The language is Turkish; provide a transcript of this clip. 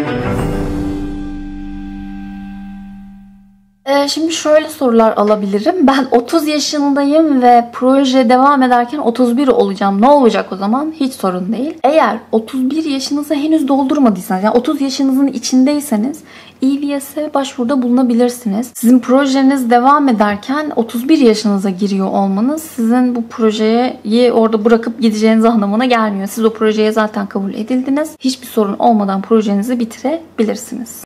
Şimdi şöyle sorular alabilirim. Ben 30 yaşındayım ve proje devam ederken 31 olacağım. Ne olacak o zaman? Hiç sorun değil. Eğer 31 yaşınızı henüz doldurmadıysanız, yani 30 yaşınızın içindeyseniz EVS'e başvuruda bulunabilirsiniz. Sizin projeniz devam ederken 31 yaşınıza giriyor olmanız sizin bu projeyi orada bırakıp gideceğiniz anlamına gelmiyor. Siz o projeye zaten kabul edildiniz. Hiçbir sorun olmadan projenizi bitirebilirsiniz.